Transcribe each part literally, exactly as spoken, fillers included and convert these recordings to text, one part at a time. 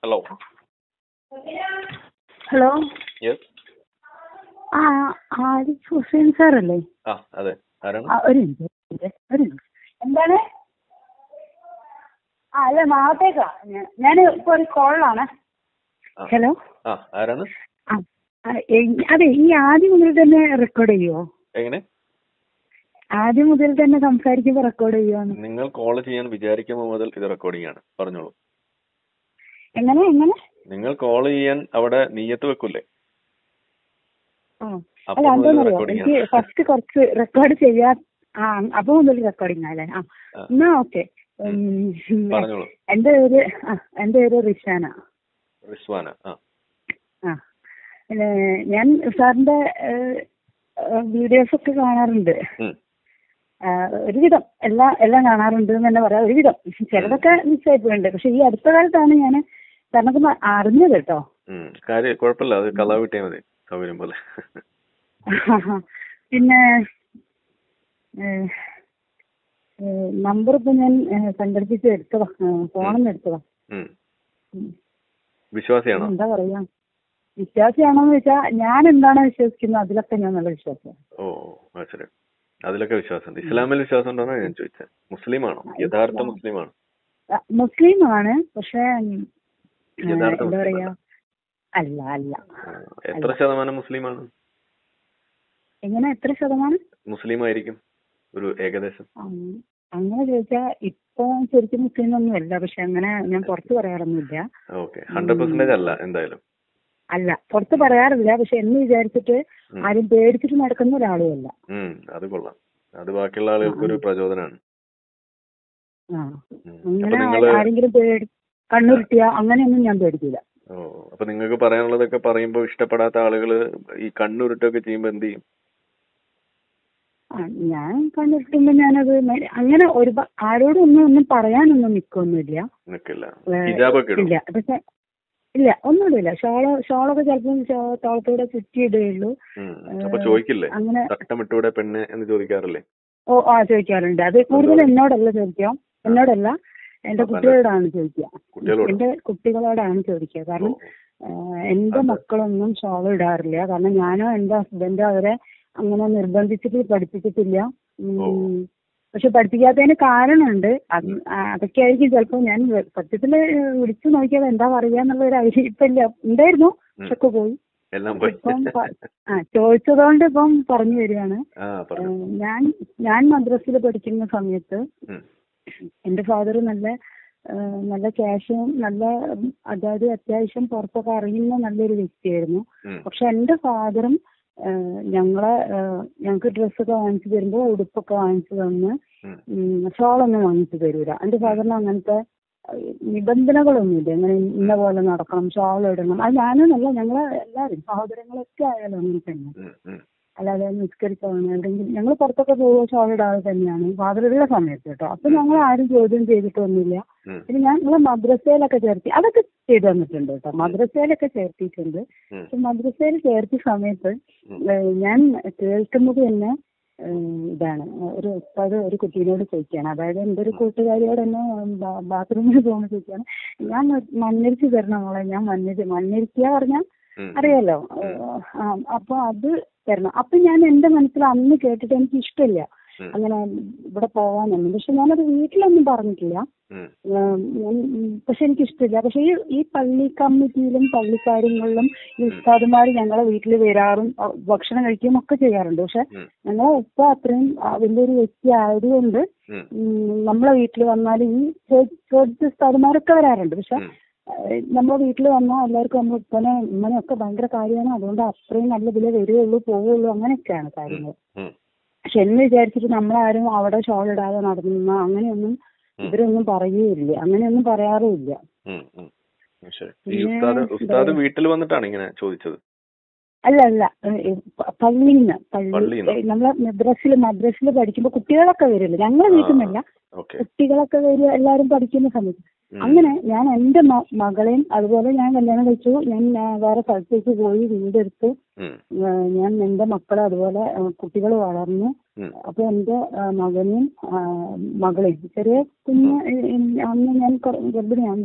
Hello. Hello. Yes. ആ ആരിഫ് ഹുസൈൻ സാറല്ലേ? ആ അതെ. ആരാണ്? ആ, ഒരു മിനിറ്റ് ഒരു മിനിറ്റ്. എന്താണ്? ആ അല്ല നാളത്തേക്കാ. ഞാൻ ഇപ്പൊ ഒരു കോളിലാണ്. ആ. ഹലോ. ആ ആരാണ്? ആ ആ, എ- അതെ, ഈ ആദ്യം മുതൽ തന്നെ റെക്കോർഡ് ചെയ്യുമോ? എങ്ങനെ? ആദ്യം മുതൽ തന്നെ സംസാരിക്കുമ്പോൾ റെക്കോർഡ് ചെയ്യുമോ? നിങ്ങൾ കോൾ ചെയ്യാൻ വിചാരിക്കുമ്പോൾ മുതൽ ഇത് റെക്കോർഡിംഗ് ആണ്. പറഞ്ഞോളൂ. എങ്ങനെ എങ്ങനെ? നിങ്ങൾ കോൾ ചെയ്യാൻ അവിടെ നീയത്ത് വെക്കൂലേ? ആ അപ്പൊ അല്ല, മുതൽ എന്താണെന്നറിയോ, റെക്കോർഡിംഗ് എനിക്ക് ആണ്. ഫസ്റ്റ് കുറച്ച് റെക്കോർഡ് ചെയ്യാ. ആ അപ്പൊ മുതൽ റെക്കോർഡിംഗ് അല്ലേ? ആ ആ, എന്നാ ഓക്കെ. പറഞ്ഞോളൂ. എന്റെ പേര് ആ എന്റെ പേര് റിഷാന. റിസ്വാന. ആ ആ പിന്നെ ഞാൻ സാറിന്റെ വീഡിയോസ് ഒക്കെ കാണാറുണ്ട്. ഉം. ആ, ഒരുവിധം എല്ലാ എല്ലാം കാണാറുണ്ട് എന്ന് തന്നെ പറയാം. ഒരുവിധം ചിലതൊക്കെ മിസ്സായി പോയിട്ടുണ്ട്. പക്ഷെ ഈ അടുത്ത കാലത്താണ് ഞാൻ സാറിനൊക്കെ അറിഞ്ഞത് കേട്ടോ. ഉം. കാര്യം കുഴപ്പമില്ല, അത് കള വിട്ടിയാൽ മതി സൗകര്യം പോലെ. പിന്നെ നമ്പർ ഇപ്പൊ ഞാൻ സംഘടിപ്പിച്ച് എടുത്തതാ, ഫോണെന്ന് എടുത്തതാ. ഉം. ഉം. വിശ്വാസിയാണോ? എന്താ പറയാ, വിശ്വാസിയാണോന്ന് ചോദിച്ചാ ഞാൻ എന്താണോ വിശ്വസിക്കുന്നത് അതിലൊക്കെ ഞാൻ നല്ല വിശ്വാസം. ഓ ആ ശരി. അതിലൊക്കെ വിശ്വാസമുണ്ട്. ഇസ്ലാമിൽ വിശ്വാസം ഉണ്ടോന്നാ ഞാൻ ചോദിച്ചത്. മുസ്ലിമാണോ? യഥാർത്ഥ മുസ്ലിമാണോ? മുസ്ലിമാണ്, പക്ഷെ യഥാർത്ഥ എന്താ മുസ്ലിം പറയാ, അല്ല. അല്ല അല്ല. ആ, എത്ര ശതമാനം മുസ്ലിമാണ്? എങ്ങനെ എത്ര ശതമാനം മുസ്ലിം ആയിരിക്കും ഒരു ഏകദേശം? അങ്- അങ്ങനെ ചോദിച്ചാ ഇപ്പൊ ശരിക്കും മുസ്ലിം ഒന്നും അല്ല, പക്ഷെ അങ്ങനെ ഞാൻ പുറത്ത് പറയാറൊന്നുമില്ല. ഓക്കെ. ഹൺഡ്രഡ് പെർസെന്റേജ് അല്ല എന്തായാലും. അല്ല, പുറത്ത് പറയാറില്ല. പക്ഷെ എന്ന് വിചാരിച്ചിട്ട് ആരും പേടിച്ചിട്ട് നടക്കുന്ന ഒരാളുമല്ല. ഉം അത് കൊള്ളാം. അത് ബാക്കിയുള്ള ആളുകൾക്ക് ഒരു പ്രചോദനമാണ്. ആ ഉം. അങ്ങനെ അപ്പൊ നിങ്ങള് ആരെങ്കിലും പേടി കണ്ണുരുട്ടിയ അങ്ങനെയൊന്നും ഞാൻ പേടിക്കില്ല. ഓ അപ്പൊ നിങ്ങൾക്ക് പറയാനുള്ളതൊക്കെ പറയുമ്പോ ഇഷ്ടപ്പെടാത്ത ആളുകള് ഈ കണ്ണുരുട്ടൊക്കെ ചെയ്യുമ്പോ എന്ത് ചെയ്യും? ആ, ഞാൻ കണ്ടിട്ടുമ്പോ ഞാനത് മെ- അങ്ങനെ ഒരു ആരോടും ഒന്നും ഒന്നും പറയാനൊന്നും നിൽക്കൊന്നുമില്ല. നിക്കില്ല. ഹിജാബൊക്കെ ഇടും? ഇല്ല, പക്ഷെ ഇല്ല ഒന്നും ഇടില്ല. ഷോള് ഷോളൊക്കെ ചിലപ്പോൾ തോളത്തൂടെ ചുറ്റിയിടുകയുള്ളൂ. ഉം. അപ്പൊ ചോദിക്കില്ലേ, അങ്ങനെ തട്ടമിട്ടൂടെ പെണ്ണ് എന്ന് ചോദിക്കാറില്ലേ? ഓ ആ ചോദിക്കാറുണ്ട്. അത് കൂടുതൽ എന്നോടല്ല ചോദിക്കാം, എന്നോടല്ല എന്റെ കുട്ടികളോടാണ് ചോദിക്കുക. കുട്ടികളോട്? എന്റെ കുട്ടികളോടാണ് ചോദിക്കുക. കാരണം എന്റെ മക്കളൊന്നും ഷോൾ ഇടാറില്ല. കാരണം ഞാനോ എന്റെ ഹസ്ബൻഡോ അവരെ അങ്ങനെ നിർബന്ധിച്ചിട്ട് പഠിപ്പിച്ചിട്ടില്ല. ഉം, പക്ഷെ പഠിപ്പിക്കാത്തതിന് കാരണമുണ്ട്. അത് അതൊക്കെ ആയിരിക്കും ചിലപ്പോൾ. ഞാൻ സത്യത്തില് വിളിച്ചു നോക്കിയത് എന്താ പറയാ എന്നുള്ള ഒരു ഐഡിയ ഇപ്പൊ ഇല്ല. ഉണ്ടായിരുന്നു, പക്ഷെ ഒക്കെ പോയി. എല്ലാം പോയി. ഇപ്പം ആ ചോദിച്ചതുകൊണ്ട് ഇപ്പം പറഞ്ഞു തരികയാണ്. ഞാൻ ഞാൻ മദ്രസയിൽ പഠിക്കുന്ന സമയത്ത് എന്റെ ഫാദർ നല്ല നല്ല ക്യാഷും നല്ല, അതായത് അത്യാവശ്യം പുറത്തൊക്കെ അറിയുന്ന നല്ലൊരു വ്യക്തിയായിരുന്നു. പക്ഷെ എന്റെ ഫാദറും ഞങ്ങളെ ഞങ്ങൾക്ക് ഡ്രസ്സൊക്കെ വാങ്ങിച്ചു തരുമ്പോ ഉടുപ്പൊക്കെ വാങ്ങിച്ചു തന്ന് ഷോളൊന്നും വാങ്ങിച്ചു തരൂല. എന്റെ ഫാദറിന് അങ്ങനത്തെ നിബന്ധനകളൊന്നുമില്ല. ഇങ്ങനെ ഇന്ന പോലെ നടക്കണം, ഷോൾ ഇടണം. അത് ഞാനെന്നല്ല, ഞങ്ങളെ എല്ലാവരും സഹോദരങ്ങളൊക്കെ ആയാലും അങ്ങനെ തന്നെ. അല്ലാതെ നിസ്കരിച്ചാണ് എവിടെയെങ്കിലും ഞങ്ങൾ പുറത്തൊക്കെ പോകുക ഷോൾ ഇടാതെ തന്നെയാണ് ഫാദറുള്ള സമയത്ത് കേട്ടോ. അപ്പൊ ഞങ്ങൾ ആരും ചോദ്യം ചെയ്തിട്ടൊന്നുമില്ല. പിന്നെ ഞാൻ നിങ്ങളെ മദ്രസയിലൊക്കെ ചേർത്തി, അതൊക്കെ ചെയ്തു തന്നിട്ടുണ്ട് കേട്ടോ. മദ്രസയിലൊക്കെ ചേർത്തിയിട്ടുണ്ട്. പക്ഷെ മദ്രസയിൽ ചേർത്തിയ സമയത്ത് ഞാൻ കേൾക്കുന്നത് തന്നെ ഇതാണ്, ഒരു ഉസ്താദ് ഒരു കുട്ടീനോട് ചോദിക്കുകയാണ്, അതായത് എൻ്റെ ഒരു കൂട്ടുകാരിയോട് തന്നെ ബാത്റൂമിൽ പോകുമ്പോൾ ചോദിക്കുകയാണ്, ഞാൻ മണ്ണിരിച്ച് തരണം മോളെ, ഞാൻ മണ്ണിരി മണ്ണിരിക്കുക പറഞ്ഞാൽ അറിയാലോ. അപ്പൊ അത് തരണം. അപ്പൊ ഞാൻ എന്റെ മനസ്സിൽ അന്ന് കേട്ടിട്ട് എനിക്ക് ഇഷ്ടമില്ല അങ്ങനെ ഇവിടെ പോവാനൊന്നും. പക്ഷെ ഞാനത് വീട്ടിലൊന്നും പറഞ്ഞിട്ടില്ല. പക്ഷെ എനിക്ക് ഇഷ്ടമില്ല. പക്ഷെ ഈ ഈ പള്ളി കമ്മിറ്റിയിലും പള്ളിക്കാര്യങ്ങളിലും ഈ ഉസ്താദുമാർ ഞങ്ങളെ വീട്ടിൽ വരാറും ഭക്ഷണം കഴിക്കുകയും ഒക്കെ ചെയ്യാറുണ്ട്. പക്ഷെ ഞങ്ങളെ ഉപ്പ അത്രയും വലിയൊരു വ്യക്തി ആയതുകൊണ്ട് നമ്മളെ വീട്ടിൽ വന്നാൽ ഈ ചോദിച്ച ഉസ്താദുമാരൊക്കെ വരാറുണ്ട്. പക്ഷെ നമ്മുടെ വീട്ടിൽ വന്നാൽ എല്ലാവർക്കും നമ്മൾ ഉപ്പനെ ഉമ്മനെയൊക്കെ ഭയങ്കര കാര്യമാണ്. അതുകൊണ്ട് അത്രയും നല്ല ഇതിലേ വരികയുള്ളൂ പോവുള്ളൂ, അങ്ങനെയൊക്കെയാണ് കാര്യങ്ങൾ. പക്ഷെ എന്ന് വിചാരിച്ചിട്ട് നമ്മളാരും അവിടെ ഷോൾ ഇടാതെ നടന്നു അങ്ങനെയൊന്നും ഇവരൊന്നും പറയുകയില്ല, അങ്ങനെയൊന്നും പറയാറുമില്ല. വീട്ടിൽ വന്നിട്ടാണ് ഇങ്ങനെ ചോദിച്ചത്? അല്ല അല്ല പള്ളിന്ന് പള്ളി നമ്മളെ മദ്രസിൽ മദ്രസിൽ പഠിക്കുമ്പോ കുട്ടികളൊക്കെ വരില്ല, ഞങ്ങളെ വീട്ടിൽ നിന്നല്ല, കുട്ടികളൊക്കെ വരിക എല്ലാരും പഠിക്കുന്ന സമയത്ത്. അങ്ങനെ ഞാൻ എന്റെ മകളെയും അതുപോലെ ഞാൻ കല്യാണം കഴിച്ചു. ഞാൻ വേറെ സ്ഥലത്തേക്ക് പോയി വീടെടുത്ത് ഞാൻ എന്റെ മക്കളെ അതുപോലെ കുട്ടികൾ വളർന്നു. അപ്പൊ എന്റെ മകനും മകളെയും ചെറിയ കുഞ്ഞ് അന്ന് ഞാൻ ഗർഭിണിയാകുമ്പോഴാണ്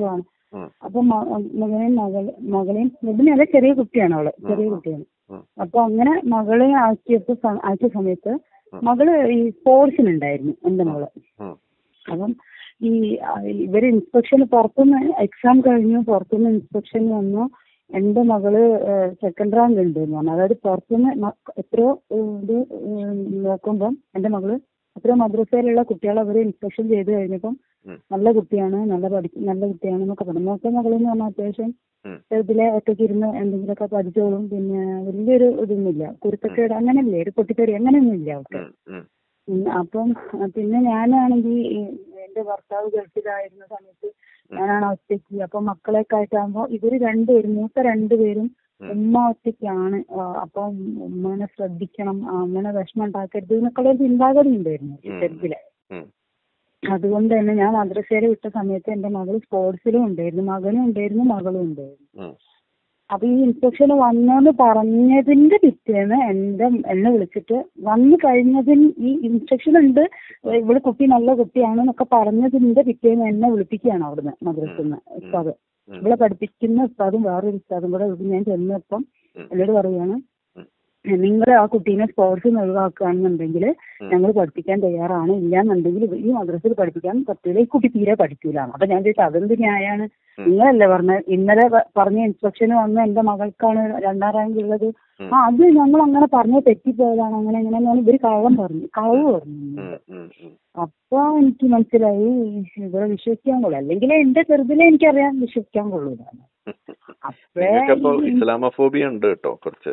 അപ്പൊ മകനെയും മകൾ മകളെയും ഇതിനല്ല ചെറിയ കുട്ടിയാണ് അവള്, ചെറിയ കുട്ടിയാണ്. അപ്പൊ അങ്ങനെ മകളെ ആക്കിയപ്പോ ആക്കിയ സമയത്ത് മകള് ഈ സ്പോർട്സിനുണ്ടായിരുന്നു എന്റെ മകള്. അപ്പം ഈ ഇവര് ഇൻസ്പെക്ഷൻ പുറത്തുനിന്ന് എക്സാം കഴിഞ്ഞു, പുറത്തുനിന്ന് ഇൻസ്പെക്ഷൻ വന്നു. എന്റെ മകള് സെക്കൻഡ് റാങ്ക് ഉണ്ട് എന്ന് പറഞ്ഞു. അതായത് പുറത്തുനിന്ന് എത്രയോ ഇത് നോക്കുമ്പം എന്റെ മകള് എത്രയോ മദ്രസയിലുള്ള കുട്ടികളെ അവര് ഇൻസ്പെക്ഷൻ ചെയ്ത് കഴിഞ്ഞപ്പം നല്ല കുട്ടിയാണ്, നല്ല പഠി നല്ല കുട്ടിയാണെന്നൊക്കെ പറഞ്ഞു. മൂത്ത മകളെന്ന് പറഞ്ഞാൽ അത്യാവശ്യം ഇതിലെ ഒറ്റയ്ക്ക് ഇരുന്ന് എന്തെങ്കിലുമൊക്കെ പഠിച്ചോളും. പിന്നെ വലിയൊരു ഇതൊന്നുമില്ല, കുരുത്തക്കേട് അങ്ങനെയല്ലേ, ഒരു പൊട്ടിത്തെറി അങ്ങനെയൊന്നും ഇല്ല അവർക്ക്. അപ്പം പിന്നെ ഞാനാണെങ്കിൽ എന്റെ ഭർത്താവ് ഗൾഫിലായിരുന്ന സമയത്ത് ഞാനാണ് ഒറ്റയ്ക്ക്. അപ്പൊ മക്കളെയൊക്കെ ആയിട്ടാകുമ്പോ ഇവര് രണ്ടുപേരും മൂത്ത രണ്ടുപേരും ഉമ്മ ഒറ്റയ്ക്കാണ്. അപ്പം ഉമ്മനെ ശ്രദ്ധിക്കണം, അമ്മനെ വിഷമം ഉണ്ടാക്കരുത് എന്നൊക്കെ ഒരു ചിന്താഗതി ഉണ്ടായിരുന്നു ചെറുതിലെ. അതുകൊണ്ട് തന്നെ ഞാൻ മദ്രസയിൽ വിട്ട സമയത്ത് എന്റെ മകൾ സ്പോർട്സിലും ഉണ്ടായിരുന്നു, മകനും ഉണ്ടായിരുന്നു, മകളും ഉണ്ടായിരുന്നു. അപ്പൊ ഈ ഇൻസ്പെക്ഷൻ വന്നെന്ന് പറഞ്ഞതിന്റെ പിറ്റേന്ന് എന്റെ എന്നെ വിളിച്ചിട്ട് വന്നു കഴിഞ്ഞതിന് ഈ ഇൻസ്ട്രക്ഷൻ ഉണ്ട്, ഇവള് കുട്ടി നല്ല കുട്ടിയാണ് എന്നൊക്കെ പറഞ്ഞതിന്റെ പിറ്റേന്ന് എന്നെ വിളിപ്പിക്കുകയാണ് അവിടുന്ന് മദ്രസന്ന് ഉസ്താദ്. ഇവിടെ പഠിപ്പിക്കുന്ന ഉസ്താദും വേറൊരു ഉസ്താദും കൂടെ ഞാൻ ചെന്നപ്പം എന്നോട് പറയുകയാണ്, നിങ്ങൾ ആ കുട്ടീനെ സ്പോർട്സിൽ നിന്ന് ഒഴിവാക്കുകയാണെന്നുണ്ടെങ്കിൽ ഞങ്ങൾ പഠിപ്പിക്കാൻ തയ്യാറാണ്, ഇല്ലാന്നുണ്ടെങ്കിൽ ഈ മദ്രസയിൽ പഠിപ്പിക്കാൻ പറ്റൂല, ഈ കുട്ടി തീരെ പഠിക്കൂലാണ്. അപ്പൊ ഞാൻ ചോദിച്ചാൽ അതെന്ത് ന്യായാണ്? നിങ്ങളല്ലേ പറഞ്ഞ ഇന്നലെ പറഞ്ഞ ഇൻസ്ട്രക്ഷന് വന്ന് എന്റെ മകൾക്കാണ് രണ്ടാം റാങ്ക് ഉള്ളത്. ആ അത് ഞങ്ങൾ അങ്ങനെ പറഞ്ഞ തെറ്റിപ്പോയതാണ്, അങ്ങനെ എങ്ങനെയാണ് ഇവര് കള്ളം പറഞ്ഞു, കളവ് പറഞ്ഞു. അപ്പൊ എനിക്ക് മനസ്സിലായി ഇവരെ വിശ്വസിക്കാൻ കൊള്ളു, അല്ലെങ്കിൽ എന്റെ ചെറുതിലെ എനിക്കറിയാൻ വിശ്വസിക്കാൻ കൊള്ളൂല. അപ്പഴേ ഇസ്ലാമോഫോബിയ ഉണ്ട് കേട്ടോ കുറച്ച്.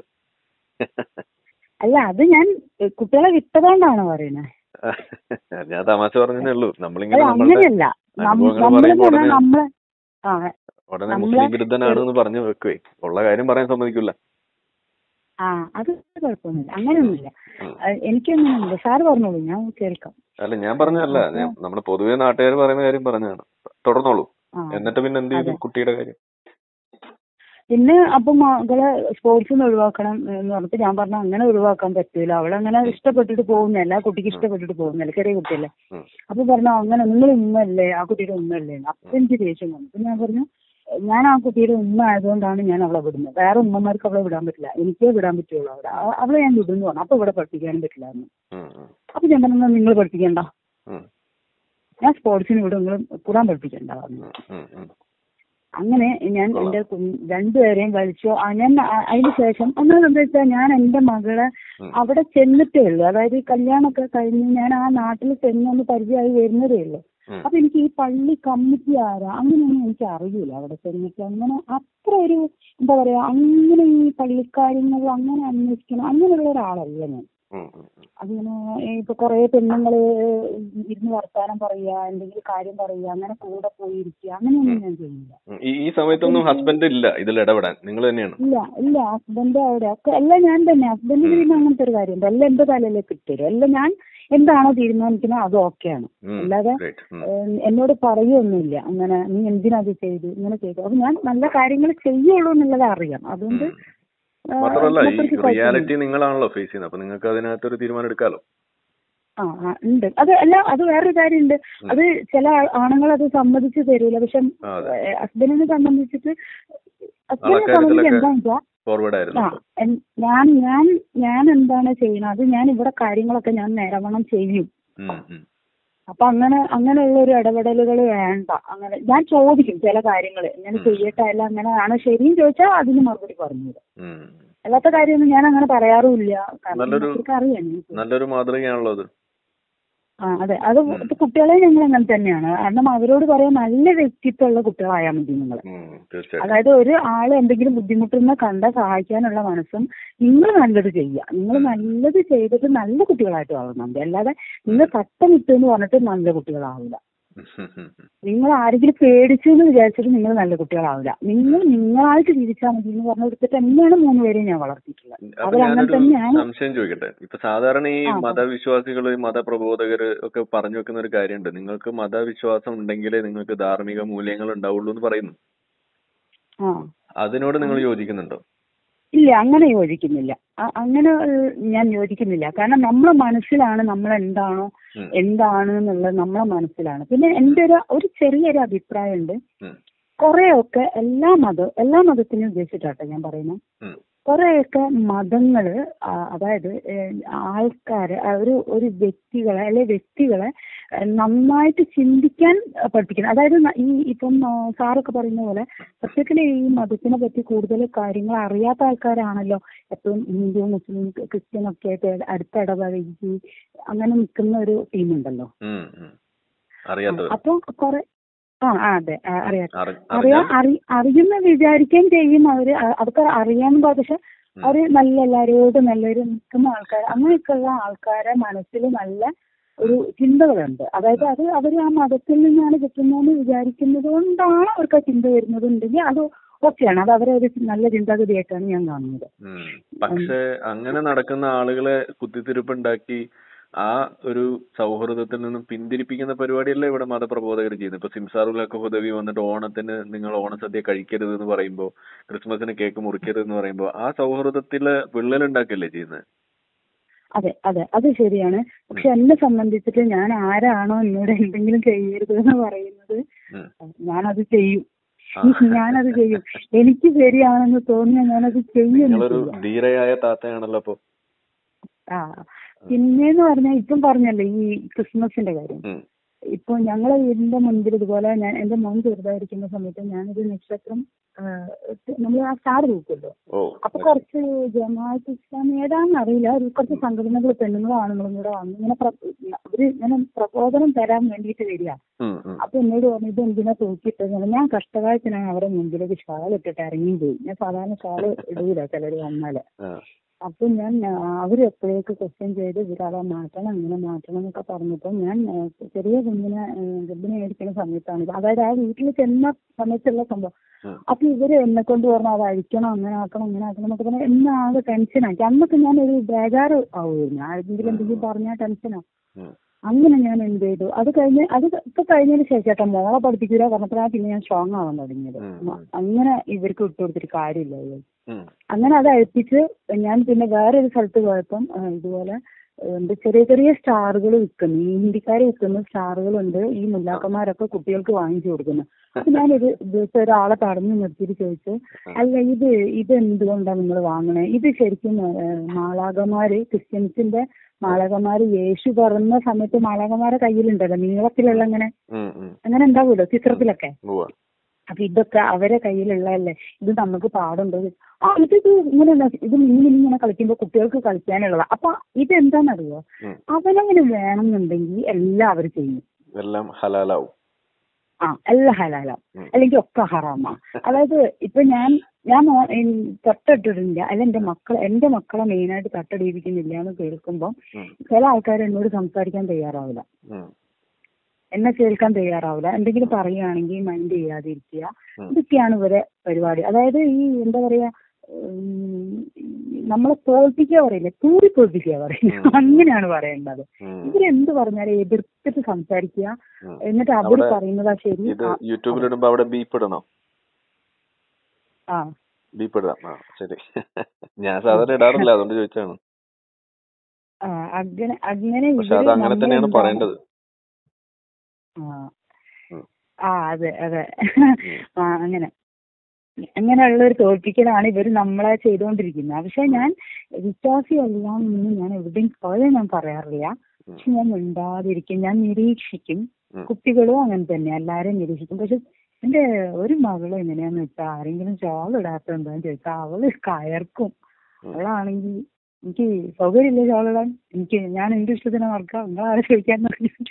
അല്ല അത് ഞാൻ കുട്ടികളെ വിട്ടതുകൊണ്ടാണ് പറയുന്നത്. ഞാൻ തമാശ പറഞ്ഞതേ ഉള്ളൂ. അങ്ങനെയല്ല, നമ്മള് നമ്മള് ഉടനെ മുസ്ലിം വിരുദ്ധനാണെന്ന് പറഞ്ഞു വെക്കുവേ, ഉള്ള കാര്യം പറയാൻ സമ്മതിക്കില്ല. ആ അത് കുഴപ്പമൊന്നുമില്ല, അങ്ങനെയൊന്നുമില്ല. എനിക്കൊന്നുമില്ല, സാറ് പറഞ്ഞോളൂ, ഞാൻ കേൾക്കാം. അല്ല ഞാൻ പറഞ്ഞതല്ല, ഞാൻ നമ്മുടെ പൊതുവെ നാട്ടുകാർ പറയുന്ന കാര്യം പറഞ്ഞതാണ്. തുടർന്നോളൂ. എന്നിട്ട് പിന്നെ എന്ത് ചെയ്തു കുട്ടിയുടെ കാര്യം? പിന്നെ അപ്പൊ മകളെ സ്പോർട്സിൽ നിന്ന് ഒഴിവാക്കണം എന്ന് പറഞ്ഞിട്ട് ഞാൻ പറഞ്ഞു അങ്ങനെ ഒഴിവാക്കാൻ പറ്റൂല, അവളങ്ങനെ ഇഷ്ടപ്പെട്ടിട്ട് പോകുന്നല്ല, കുട്ടിക്ക് ഇഷ്ടപ്പെട്ടിട്ട് പോകുന്നല്ല, ചെറിയ കുട്ടിയല്ലേ. അപ്പൊ പറഞ്ഞു അങ്ങനെ നിങ്ങൾ ഉമ്മല്ലേ, ആ കുട്ടിയുടെ ഉമ്മല്ലേ. അപ്പൊ എനിക്ക് ദേഷ്യം വന്നു. അപ്പൊ ഞാൻ പറഞ്ഞു ഞാൻ ആ കുട്ടിയുടെ ഉമ്മ ആയതുകൊണ്ടാണ് ഞാൻ അവളെ വിടുന്നത്, വേറെ ഉമ്മമാർക്ക് അവളെ വിടാൻ പറ്റില്ല, എനിക്കേ വിടാൻ പറ്റുള്ളൂ അവിടെ, അവളെ ഞാൻ വിടുന്നു പറഞ്ഞു. അപ്പൊ ഇവിടെ പഠിപ്പിക്കാനും പറ്റില്ല എന്ന്. അപ്പൊ ഞാൻ പറഞ്ഞു നിങ്ങൾ പഠിപ്പിക്കണ്ട, ഞാൻ സ്പോർട്സിന് വിടും, നിങ്ങൾ കൂടാൻ പഠിപ്പിക്കണ്ട പറഞ്ഞു. അങ്ങനെ ഞാൻ എന്റെ രണ്ടുപേരെയും വലിച്ചു. ഞാൻ അതിന് ശേഷം ഒന്നാമത് എന്താ വെച്ചാൽ ഞാൻ എന്റെ മകളെ അവിടെ ചെന്നിട്ടേ ഉള്ളൂ, അതായത് കല്യാണമൊക്കെ കഴിഞ്ഞ് ഞാൻ ആ നാട്ടിൽ ചെന്നൊന്ന് പരിചയമായി വരുന്നതേ ഉള്ളൂ. അപ്പൊ എനിക്ക് ഈ പള്ളി കമ്മിറ്റി ആരാ അങ്ങനെയൊന്നും എനിക്ക് അറിയില്ല അവിടെ ചെന്നിട്ട്. അങ്ങനെ അത്ര ഒരു എന്താ പറയാ, അങ്ങനെ ഈ പള്ളിക്കാര്യങ്ങൾ അങ്ങനെ അന്വേഷിക്കണം അങ്ങനെയുള്ള ഒരാളല്ല ഞാൻ. അങ്ങനെ ഇപ്പൊ കൊറേ പെണ്ണുങ്ങള് ഇരുന്ന് വർത്താനം പറയുക, എന്തെങ്കിലും കാര്യം പറയുക, അങ്ങനെ കൂടെ പോയിരിക്കുക, അങ്ങനെയൊന്നും ഞാൻ ചെയ്യില്ല. ഈ സമയത്തൊന്നും ഹസ്ബൻഡ് ഇല്ല ഇതിൽ ഇടപെടാൻ, നിങ്ങൾ തന്നെയാണ്? ഇല്ല ഇല്ല ഹസ്ബൻഡ് അവിടെ ഒക്കെ എല്ലാം ഞാൻ തന്നെ. ഹസ്ബൻഡിന് പിന്നെ അങ്ങനത്തെ ഒരു കാര്യമുണ്ട്, എല്ലാം എന്റെ തലയിലേക്ക് ഇട്ടുതരും. എല്ലാം ഞാൻ എന്താണോ തീരുമാനിക്കുന്നത് അത് ഓക്കെയാണ്, അല്ലാതെ എന്നോട് പറയുകയൊന്നുമില്ല അങ്ങനെ നീ എന്തിനാ അത് ചെയ്തു ഇങ്ങനെ ചെയ്തു. അപ്പൊ ഞാൻ നല്ല കാര്യങ്ങൾ ചെയ്യുള്ളൂ എന്നുള്ളത് അറിയാം. അതുകൊണ്ട് മാത്രമല്ല ഈ റിയാലിറ്റി നിങ്ങളാണല്ലോ ഫേസ് ചെയ്യുന്നത്, അപ്പൊ നിങ്ങൾക്ക് അതിനകത്തൊരു തീരുമാനം എടുക്കാലോ. ആ ഉണ്ട്, അത് അല്ല അത് വേറൊരു കാര്യമുണ്ട്. അത് ചില ആണുങ്ങൾ അത് സമ്മതിച്ച് തരൂല, പക്ഷെ ഹസ്ബൻഡിനെ സംബന്ധിച്ചിട്ട് ഹസ്ബൻഡിനെ സംബന്ധിച്ച് എന്താണെന്ന് വെച്ചാൽ ഞാൻ ഞാൻ ഞാൻ എന്താണ് ചെയ്യുന്നത് അത് ഞാൻ ഇവിടെ കാര്യങ്ങളൊക്കെ ഞാൻ നേരവണ്ണം ചെയ്യും. അപ്പൊ അങ്ങനെ അങ്ങനെയുള്ള ഒരു ഇടപെടലുകൾ വേണ്ട. അങ്ങനെ ഞാൻ ചോദിക്കും ചില കാര്യങ്ങൾ ഇങ്ങനെ ചെയ്യട്ടെ, അല്ല അങ്ങനെയാണ് ശരിയും ചോദിച്ചാൽ അതിന് മറുപടി പറഞ്ഞു തരാം. അല്ലാത്ത കാര്യമൊന്നും ഞാൻ അങ്ങനെ പറയാറുമില്ല. അറിയാം, നല്ലൊരു മാതൃകയാണല്ലോ അത്. ആ അതെ, അത് കുട്ടികളെ ഞങ്ങൾ അങ്ങനെ തന്നെയാണ്. കാരണം അവരോട് പറയാൻ നല്ല വ്യക്തിത്വമുള്ള കുട്ടികളായാൽ മതി നിങ്ങൾ. അതായത് ഒരു ആൾ എന്തെങ്കിലും ബുദ്ധിമുട്ടുന്ന കണ്ട സഹായിക്കാനുള്ള മനസ്സും നിങ്ങൾ നല്ലത് ചെയ്യുക. നിങ്ങൾ നല്ലത് ചെയ്തിട്ട് നല്ല കുട്ടികളായിട്ട് വളർന്നാൽ മതി, അല്ലാതെ നിങ്ങൾ കട്ടമിട്ട് എന്ന് പറഞ്ഞിട്ട് നല്ല കുട്ടികളാവില്ല. നിങ്ങൾ ആരെങ്കിലും പേടിച്ചു എന്ന് വിചാരിച്ചിട്ട് നിങ്ങൾ നല്ല കുട്ടികളാവില്ല. നിങ്ങൾ നിങ്ങളായിട്ട് ജീവിച്ചാൽ മതി എന്ന് പറഞ്ഞു കൊടുത്തിട്ട് തന്നെയാണ് മൂന്ന് പേരെയും ഞാൻ വളർത്തിയിട്ടുള്ളത്. അവരങ്ങനെ തന്നെയാണ്. സംശയം ചോദിക്കട്ടെ, ഇപ്പൊ സാധാരണ ഈ മതവിശ്വാസികള് മതപ്രബോധകര് ഒക്കെ പറഞ്ഞു വെക്കുന്ന ഒരു കാര്യമുണ്ട്, നിങ്ങൾക്ക് മതവിശ്വാസം ഉണ്ടെങ്കിലേ നിങ്ങൾക്ക് ധാർമ്മിക മൂല്യങ്ങൾ ഉണ്ടാവുള്ളൂ എന്ന് പറയുന്നു. അതിനോട് നിങ്ങൾ യോജിക്കുന്നുണ്ടോ? ഇല്ല, അങ്ങനെ യോജിക്കുന്നില്ല. അങ്ങനെ ഞാൻ യോജിക്കുന്നില്ല. കാരണം നമ്മളെ മനസ്സിലാണ് നമ്മൾ എന്താണോ എന്താണ് എന്നുള്ളത് നമ്മളെ മനസ്സിലാണ്. പിന്നെ എന്റെ ഒരു ഒരു ചെറിയൊരു അഭിപ്രായം ഉണ്ട്, കുറെയൊക്കെ എല്ലാ മത എല്ലാ മതത്തിനും ഉദ്ദേശിച്ചിട്ടാട്ടോ ഞാൻ പറയുന്നത്. കുറെയൊക്കെ മതങ്ങള് അതായത് ആൾക്കാരെ ഒരു ഒരു വ്യക്തികളെ അല്ലെ വ്യക്തികളെ നന്നായിട്ട് ചിന്തിക്കാൻ പഠിപ്പിക്കണം. അതായത് ഈ ഇപ്പം സാറൊക്കെ പറയുന്ന പോലെ സത്യത്തിൽ ഈ മതത്തിനെ പറ്റി കൂടുതൽ കാര്യങ്ങൾ അറിയാത്ത ആൾക്കാരാണല്ലോ എപ്പോഴും ഹിന്ദു മുസ്ലിം ക്രിസ്ത്യൻ ഒക്കെ ആയിട്ട് അടുത്തിടപഴകി അങ്ങനെ നിൽക്കുന്ന ഒരു ടീമുണ്ടല്ലോ. അപ്പൊ കുറെ ആ അതെ അറിയാം അറിയാ അറി അറിയുന്ന വിചാരിക്കുകയും ചെയ്യും അവര്. അതൊക്കെ അറിയാൻ പക്ഷെ അവര് നല്ല എല്ലാവരോടും നല്ലൊരു നിൽക്കുന്ന ആൾക്കാർ അങ്ങനെയൊക്കെയുള്ള ആൾക്കാരെ മനസ്സിൽ നല്ല ഒരു ചിന്തകളുണ്ട്. അതായത് അത് അവർ ആ മതത്തിൽ നിന്നാണ് കിട്ടുന്നതെന്ന് വിചാരിക്കുന്നത് കൊണ്ടാണ് അവർക്ക് ആ ചിന്ത വരുന്നതുണ്ടെങ്കിൽ അത് ഓക്കെയാണ്. അത് അവരെ ഒരു നല്ല ചിന്താഗതിയായിട്ടാണ് ഞാൻ കാണുന്നത്. പക്ഷെ അങ്ങനെ നടക്കുന്ന ആളുകളെ കുത്തിത്തിരിപ്പുണ്ടാക്കി ആ ഒരു സൗഹൃദത്തിൽ നിന്നും പിന്തിരിപ്പിക്കുന്ന പരിപാടിയല്ലേ ഇവിടെ മതപ്രബോധകർ ചെയ്യുന്നത്. ഇപ്പൊ സിംസാറുലൊക്കെ ഹുദവി വന്നിട്ട് ഓണത്തിന് നിങ്ങൾ ഓണസദ്യ കഴിക്കരുത് എന്ന് പറയുമ്പോ, ക്രിസ്മസിന് കേക്ക് മുറിക്കരുത് എന്ന് പറയുമ്പോ ആ സൗഹൃദത്തില് വിള്ളലുണ്ടാക്കല്ലേ ചെയ്യുന്നത്. അതെ അതെ അത് ശരിയാണ്. പക്ഷെ എന്നെ സംബന്ധിച്ചിട്ട് ഞാൻ ആരാണോ എന്നോട് എന്തെങ്കിലും ചെയ്യരുത് എന്ന് പറയുന്നത് ഞാനത് ചെയ്യും. ഞാനത് ചെയ്യും. എനിക്ക് ശരിയാണെന്ന് തോന്നിയാൽ ഞാനത് ചെയ്യും. ധീരയായ താത്തയാണല്ലോ അപ്പൊ. ആ പിന്നെന്ന് പറഞ്ഞാൽ ഇപ്പം പറഞ്ഞല്ലേ ഈ ക്രിസ്മസിന്റെ കാര്യം. ഇപ്പൊ ഞങ്ങളെ വീടിന്റെ മുൻപിൽ ഇതുപോലെ ഞാൻ എന്റെ മോൻ ചെറുതായിരിക്കുന്ന സമയത്ത് ഞാനൊരു നക്ഷത്രം നമ്മൾ ആ സ്റ്റാർ നോക്കുമല്ലോ, അപ്പൊ കുറച്ച് ജമാഅത്ത് ഇസ്ലാമി ഏതാണെന്ന് അറിയില്ല, ഒരു കുറച്ച് സംഘടനകൾ പെണ്ണുങ്ങളും ആണുങ്ങളും കൂടെ വന്നു ഇങ്ങനെ അവര് ഇങ്ങനെ പ്രബോധനം തരാൻ വേണ്ടിയിട്ട് വരിക. അപ്പൊ എന്നോട് പറഞ്ഞു ഇത് എന്തിനാ തൂക്കിയിട്ടത്. ഞാൻ കഷ്ടകാലത്തിനാണ് അവരുടെ മുമ്പിലേക്ക് ഷാൾ ഇട്ടിട്ട് ഇറങ്ങിയും പോയി. ഞാൻ സാധാരണ ഷാള് ഇടൂല ചിലര് വന്നാല്. അപ്പൊ ഞാൻ അവര് എപ്പോഴേക്ക് ക്വസ്റ്റ്യൻ ചെയ്ത് ഇവരതെ മാറ്റണം ഇങ്ങനെ മാറ്റണം എന്നൊക്കെ പറഞ്ഞപ്പോ ഞാൻ ചെറിയ കുഞ്ഞിനെ ഗർഭിണിയായിരിക്കുന്ന സമയത്താണ്, അതായത് ആ വീട്ടിൽ ചെന്ന സമയത്തുള്ള സംഭവം. അപ്പൊ ഇവര് എന്നെ കൊണ്ട് പറഞ്ഞു അത് അഴിക്കണം അങ്ങനെ ആക്കണം ഇങ്ങനെ ആക്കണം എന്നൊക്കെ പറഞ്ഞാൽ എന്നെ ആകെ ടെൻഷനാക്കി. അന്നൊക്കെ ഞാൻ ഒരു ബേജാറ് ആവുമായിരുന്നു, ആരെങ്കിലും എന്തെങ്കിലും പറഞ്ഞാൽ ടെൻഷനാവും. അങ്ങനെ ഞാൻ എന്ത് ചെയ്തു, അത് കഴിഞ്ഞ് അത് ഇപ്പൊ കഴിഞ്ഞതിന് ശേഷം ചേട്ടാ മോളെ പഠിപ്പിക്കൂല പറഞ്ഞപ്പോഴാണ് പിന്നെ ഞാൻ സ്ട്രോങ് ആവാൻ തുടങ്ങിയത്. അങ്ങനെ ഇവർക്ക് വിട്ടുകൊടുത്തിട്ട് കാര്യമില്ല. അങ്ങനെ അത് അഴിപ്പിച്ച് ഞാൻ പിന്നെ വേറൊരു സ്ഥലത്ത് പോയപ്പം ഇതുപോലെ എന്ത് ചെറിയ ചെറിയ സ്റ്റാറുകൾ വിൽക്കുന്നു, ഈ ഹിന്ദിക്കാർ വിൽക്കുന്ന സ്റ്റാറുകളുണ്ട്, ഈ മുല്ലാക്കന്മാരൊക്കെ കുട്ടികൾക്ക് വാങ്ങിച്ചു കൊടുക്കുന്നു. അപ്പൊ ഞാനൊരു ദിവസം ഒരാളെ തടഞ്ഞു നിർത്തിയിട്ട് ചോദിച്ചു, അല്ല ഇത് ഇത് എന്തുകൊണ്ടാണ് നിങ്ങൾ വാങ്ങണേ? ഇത് ശരിക്കും മാലാഖമാര് ക്രിസ്ത്യൻസിന്റെ മാലാഖമാര് യേശു പറഞ്ഞ സമയത്ത് മാലാഖമാരെ കയ്യിലുണ്ടല്ലോ നീളത്തിലുള്ള അങ്ങനെ അങ്ങനെ ഉണ്ടാവുമല്ലോ ചിത്രത്തിലൊക്കെ. അപ്പൊ ഇതൊക്കെ അവരെ കയ്യിലുള്ളതല്ലേ, ഇത് നമുക്ക് പാടുണ്ടോ? ആ ഇത് ഇങ്ങനെ ഇത് മീൻ ഇങ്ങനെ കളിക്കുമ്പോ കുട്ടികൾക്ക് കളിക്കാനുള്ളതാ. അപ്പൊ ഇതെന്താണെന്നറിയോ, അവനങ്ങനെ വേണമെന്നുണ്ടെങ്കിൽ എല്ലാം അവർ ചെയ്യും, എല്ലാം ഹലാലാവും. ആ എല്ലാം ഹലാലാവും, അല്ലെങ്കിൽ ഒക്കെ ഹറാമാ. അതായത് ഇപ്പൊ ഞാൻ ഞാൻ തട്ടയിട്ടിട്ടില്ല അല്ല എന്റെ മക്കളെ എന്റെ മക്കളെ മെയിനായിട്ട് തട്ടടിപ്പിക്കുന്നില്ല എന്ന് കേൾക്കുമ്പോൾ ചില ആൾക്കാർ എന്നോട് സംസാരിക്കാൻ തയ്യാറാവില്ല, എന്നെ കേൾക്കാൻ തയ്യാറാവില്ല, എന്തെങ്കിലും പറയുകയാണെങ്കിൽ മൈൻഡ് ചെയ്യാതിരിക്കുക. ഇതൊക്കെയാണ് ഇവരെ പരിപാടി. അതായത് ഈ എന്താ പറയാ നമ്മളെ തോൽപ്പിക്കുക പറയില്ലേ, തൂരി തോൽപ്പിക്കുക പറയില്ല, അങ്ങനെയാണ് പറയേണ്ടത്. ഇവരെന്ത് പറഞ്ഞാലും എതിർത്തിട്ട് സംസാരിക്കുക, എന്നിട്ട് അവർ പറയുന്നതാ ശരി. യൂട്യൂബിലിടുമ്പോ അവിടെ ബീപ്പ് ഇടണോ? ആ ബീപ്പ് ഇടാം. ശരി, ഞാൻ സാധാരണ ഇടാറില്ല, അതുകൊണ്ട് ചോദിച്ചാണ്. അങ്ങനെ അങ്ങനെ അങ്ങനെ തന്നെയാണ് പറയേണ്ടത്. ആ അതെ അതെ ആ അങ്ങനെ അങ്ങനെയുള്ള ഒരു തോൽപ്പിക്കലാണ് ഇവർ നമ്മളെ ചെയ്തുകൊണ്ടിരിക്കുന്നത്. പക്ഷെ ഞാൻ വിശ്വാസിയെല്ലാം ഒന്നും ഞാൻ എവിടെയും പോയത് ഞാൻ പറയാറില്ല. പക്ഷെ ഞാൻ മിണ്ടാതിരിക്കും, ഞാൻ നിരീക്ഷിക്കും. കുട്ടികളും അങ്ങനെ തന്നെ എല്ലാവരും നിരീക്ഷിക്കും. പക്ഷെ എന്റെ ഒരു മകള് എങ്ങനെയാന്ന് വെച്ചാൽ ആരെങ്കിലും ഷോൾ ഇടാത്ത എന്താന്ന് ചോദിച്ചാൽ അവള് കയർക്കും. അവളാണെങ്കിൽ എനിക്ക് സൗകര്യമില്ല ഷോൾ ഇടാൻ, എനിക്ക് ഞാൻ എന്റെ ഇഷ്ടത്തിന് നടക്കാം, നിങ്ങൾ ആരെ ചോദിക്കാൻ പറഞ്ഞിട്ട്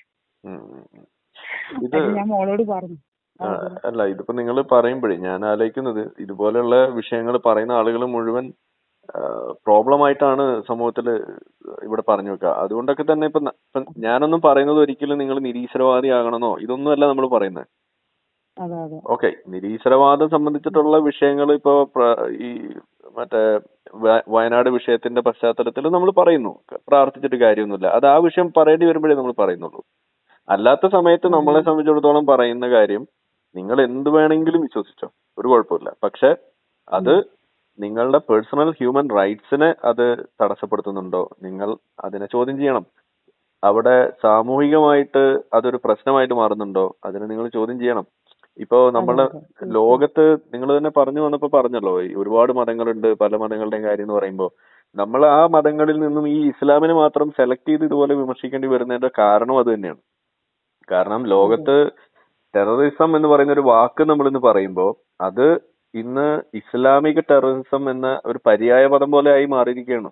ഞാൻ മോളോട് പറഞ്ഞു. അല്ല ഇതിപ്പോ നിങ്ങൾ പറയുമ്പോഴേ ഞാൻ ആലോചിക്കുന്നത് ഇതുപോലെയുള്ള വിഷയങ്ങൾ പറയുന്ന ആളുകൾ മുഴുവൻ പ്രോബ്ലം ആയിട്ടാണ് സമൂഹത്തിൽ ഇവിടെ പറഞ്ഞു വെക്കുക. അതുകൊണ്ടൊക്കെ തന്നെ ഇപ്പൊ ഞാനൊന്നും പറയുന്നത് ഒരിക്കലും നിങ്ങൾ നിരീശ്വരവാദി ആകണമെന്നോ ഇതൊന്നുമല്ല നമ്മൾ പറയുന്നത്. ഓക്കെ, നിരീശ്വരവാദം സംബന്ധിച്ചിട്ടുള്ള വിഷയങ്ങൾ ഇപ്പോ ഈ മറ്റേ വയനാട് വിഷയത്തിന്റെ പശ്ചാത്തലത്തിൽ നമ്മൾ പറയുന്നു, പ്രാർത്ഥിച്ചിട്ട് കാര്യമൊന്നുമില്ല. അത് ആ വിഷയം പറയേണ്ടി വരുമ്പോഴേ നമ്മൾ പറയുന്നുള്ളൂ. അല്ലാത്ത സമയത്ത് നമ്മളെ സംബന്ധിച്ചിടത്തോളം പറയുന്ന കാര്യം നിങ്ങൾ എന്ത് വേണമെങ്കിലും വിശ്വസിച്ചോ, ഒരു കുഴപ്പമില്ല. പക്ഷെ അത് നിങ്ങളുടെ പേഴ്സണൽ ഹ്യൂമൻ റൈറ്റ്സിനെ അത് തടസ്സപ്പെടുത്തുന്നുണ്ടോ, നിങ്ങൾ അതിനെ ചോദ്യം ചെയ്യണം. അവിടെ സാമൂഹികമായിട്ട് അതൊരു പ്രശ്നമായിട്ട് മാറുന്നുണ്ടോ, അതിനെ നിങ്ങൾ ചോദ്യം ചെയ്യണം. ഇപ്പോ നമ്മുടെ ലോകത്ത് നിങ്ങൾ തന്നെ പറഞ്ഞു വന്നപ്പോ പറഞ്ഞല്ലോ, ഈ ഒരുപാട് മതങ്ങളുണ്ട്, പല മതങ്ങളുടെയും കാര്യം എന്ന് പറയുമ്പോൾ നമ്മൾ ആ മതങ്ങളിൽ നിന്നും ഈ ഇസ്ലാമിനെ മാത്രം സെലക്ട് ചെയ്ത് ഇതുപോലെ വിമർശിക്കേണ്ടി വരുന്നതിന്റെ കാരണം അത് തന്നെയാണ്. കാരണം ലോകത്ത് ടെററിസം എന്ന് പറയുന്ന ഒരു വാക്ക് നമ്മൾ ഇന്ന് പറയുമ്പോൾ അത് ഇന്ന് ഇസ്ലാമിക ടെററിസം എന്ന ഒരു പര്യായ പദം പോലെ ആയി മാറിയിരിക്കുകയാണ്.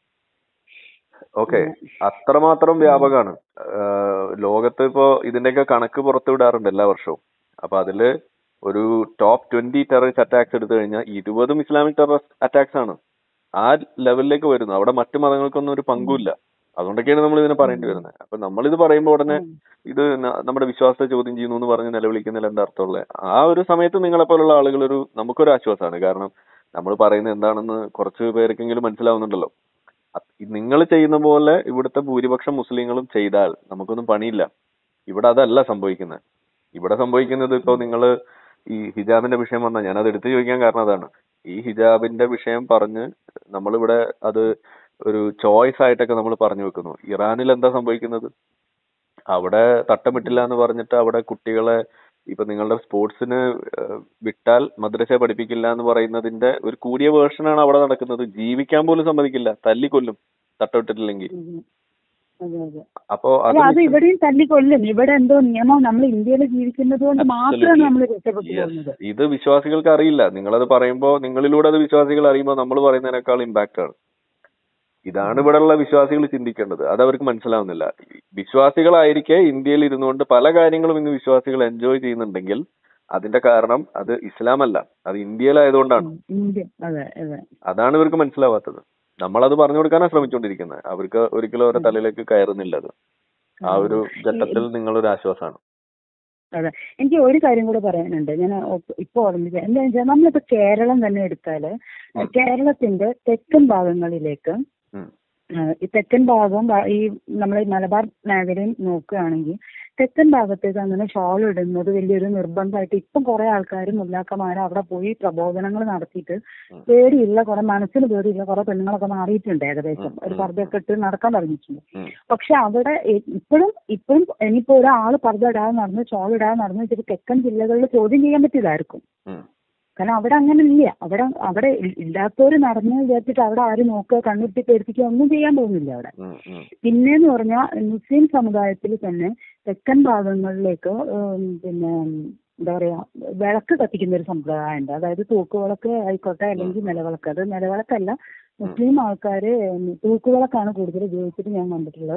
ഓക്കെ, അത്രമാത്രം വ്യാപകമാണ്. ലോകത്ത് ഇപ്പോ ഇതിന്റെയൊക്കെ കണക്ക് പുറത്തു വിടാറുണ്ട് എല്ലാ വർഷവും. അപ്പൊ അതില് ഒരു ടോപ്പ് ട്വന്റി ടെററിസ്റ്റ് അറ്റാക്സ് എടുത്തു കഴിഞ്ഞാൽ ഇരുപതും ഇസ്ലാമിക് ടെററിസ്റ്റ് അറ്റാക്സ് ആണ്. ആ ലെവലിലേക്ക് വരുന്നു. അവിടെ മറ്റു മതങ്ങൾക്കൊന്നും ഒരു പങ്കുമില്ല. അതുകൊണ്ടൊക്കെയാണ് നമ്മൾ ഇതിനെ പറയേണ്ടി വരുന്നത്. അപ്പൊ നമ്മളിത് പറയുമ്പോൾ ഉടനെ ഇത് നമ്മുടെ വിശ്വാസത്തെ ചോദ്യം ചെയ്യുന്നു എന്ന് പറഞ്ഞ് നിലവിളിക്കുന്നതിൽ എന്താ അർത്ഥമുള്ളത്? ആ ഒരു സമയത്ത് നിങ്ങളെ പോലുള്ള ആളുകൾ ഒരു നമുക്കൊരു ആശ്വാസമാണ്. കാരണം നമ്മൾ പറയുന്നത് എന്താണെന്ന് കുറച്ച് പേർക്കെങ്കിലും മനസ്സിലാവുന്നുണ്ടല്ലോ. നിങ്ങൾ ചെയ്യുന്ന പോലെ ഇവിടുത്തെ ഭൂരിപക്ഷം മുസ്ലിങ്ങളും ചെയ്താൽ നമുക്കൊന്നും പണിയില്ല. ഇവിടെ അതല്ല സംഭവിക്കുന്നത്. ഇവിടെ സംഭവിക്കുന്നത് ഇപ്പൊ നിങ്ങള് ഈ ഹിജാബിന്റെ വിഷയം വന്നാൽ ഞാനത് എടുത്തു ചോദിക്കാൻ കാരണം അതാണ്. ഈ ഹിജാബിന്റെ വിഷയം പറഞ്ഞ് നമ്മളിവിടെ അത് ഒരു ചോയ്സ് ആയിട്ടൊക്കെ നമ്മൾ പറഞ്ഞു വെക്കുന്നു. ഇറാനിൽ എന്താ സംഭവിക്കുന്നത്? അവിടെ തട്ടമിട്ടില്ല എന്ന് പറഞ്ഞിട്ട് അവിടെ കുട്ടികളെ ഇപ്പൊ നിങ്ങളുടെ സ്പോർട്സിന് വിട്ടാൽ മദ്രസ പഠിപ്പിക്കില്ല എന്ന് പറയുന്നതിന്റെ ഒരു കൂടിയ വേർഷനാണ് അവിടെ നടക്കുന്നത്. ജീവിക്കാൻ പോലും സമ്മതിക്കില്ല, തല്ലിക്കൊല്ലും തട്ടമിട്ടിട്ടില്ലെങ്കിൽ. അപ്പോ അത് ഇവിടെയും തല്ലിക്കൊല്ലും. ഇവിടെ എന്തോ നിയമം നമ്മൾ ഇന്ത്യയിൽ ജീവിക്കുന്നത് കൊണ്ട് മാത്രമാണ് നമ്മൾ രക്ഷപ്പെട്ടു പോകുന്നത്. ഇത് വിശ്വാസികൾക്ക് അറിയില്ല. നിങ്ങളത് പറയുമ്പോ നിങ്ങളിലൂടെ അത് വിശ്വാസികൾ അറിയുമ്പോൾ നമ്മൾ പറയുന്നതിനേക്കാൾ ഇമ്പാക്ട് ആണ്. ഇതാണ് ഇവിടെയുള്ള വിശ്വാസികൾ ചിന്തിക്കേണ്ടത്. അത് അവർക്ക് മനസ്സിലാവുന്നില്ല. വിശ്വാസികളായിരിക്കെ ഇന്ത്യയിൽ ഇരുന്നുകൊണ്ട് പല കാര്യങ്ങളും ഇന്ന് വിശ്വാസികൾ എൻജോയ് ചെയ്യുന്നുണ്ടെങ്കിൽ അതിന്റെ കാരണം അത് ഇസ്ലാം അല്ല, അത് ഇന്ത്യയിലായതുകൊണ്ടാണ്. അതാണ് ഇവർക്ക് മനസ്സിലാവാത്തത്. നമ്മളത് പറഞ്ഞു കൊടുക്കാനാണ് ശ്രമിച്ചുകൊണ്ടിരിക്കുന്നത്. അവർക്ക് ഒരിക്കലും അവരുടെ തലയിലേക്ക് കയറുന്നില്ല അത്. ആ ഒരു ഘട്ടത്തിൽ നിങ്ങളൊരു ആശ്വാസമാണ്. അതെ, എനിക്ക് ഒരു കാര്യം കൂടെ പറയാനുണ്ട്. ഞാൻ ഇപ്പൊ ഓർമ്മിച്ച എന്താ വെച്ചാൽ നമ്മളിപ്പോ കേരളം തന്നെ എടുത്താല് കേരളത്തിന്റെ തെക്കൻ ഭാഗങ്ങളിലേക്ക് ഈ തെക്കൻ ഭാഗം ഈ നമ്മൾ മലബാർ മേഖലയും നോക്കുകയാണെങ്കിൽ തെക്കൻ ഭാഗത്തേക്ക് അങ്ങനെ ഷോൾ ഇടുന്നത് വലിയൊരു നിർബന്ധമായിട്ട് ഇപ്പം കുറെ ആൾക്കാർ മുല്ലാക്കന്മാർ അവിടെ പോയി പ്രബോധനങ്ങൾ നടത്തിയിട്ട് പേടിയില്ല, കുറെ മനസ്സിന് പേടിയില്ല, കുറെ പെണ്ണുങ്ങളൊക്കെ മാറിയിട്ടുണ്ട്. ഏകദേശം ഒരു പർദ്ദയൊക്കെ ഇട്ട് നടക്കാൻ തുടങ്ങിയിട്ടുണ്ട്. പക്ഷെ അവിടെ ഇപ്പോഴും ഇപ്പോഴും ഇനിയിപ്പോ ഒരാൾ പർദ്ദ ഇടാതെ നടന്ന് ഷോൾ ഇടാതെ നടന്ന് വെച്ചിട്ട് തെക്കൻ ജില്ലകളിൽ ചോദ്യം ചെയ്യാൻ പറ്റിയതായിരിക്കും. കാരണം അവിടെ അങ്ങനെ ഇല്ല. അവിടെ അവിടെ ഇല്ലാത്തവര് നടന്ന് വിചാരിച്ചിട്ട് അവിടെ ആരും നോക്കുക, കണ്ണുരുട്ടി പേടിപ്പിക്കുക ഒന്നും ചെയ്യാൻ പോകുന്നില്ല അവിടെ. പിന്നെന്ന് പറഞ്ഞാൽ മുസ്ലിം സമുദായത്തിൽ തന്നെ തെക്കൻ ഭാഗങ്ങളിലേക്ക് പിന്നെ എന്താ പറയാ വിളക്ക് കത്തിക്കുന്ന ഒരു സമ്പ്രദായം ഉണ്ട്. അതായത് തൂക്കുവിളക്ക് ആയിക്കോട്ടെ അല്ലെങ്കിൽ നിലവിളക്ക്. അത് നിലവിളക്കല്ല, മുസ്ലിം ആൾക്കാര് തൂക്കുവിളക്കാണ് കൂടുതൽ ഉപയോഗിച്ചിട്ട് ഞാൻ കണ്ടിട്ടുള്ളത്.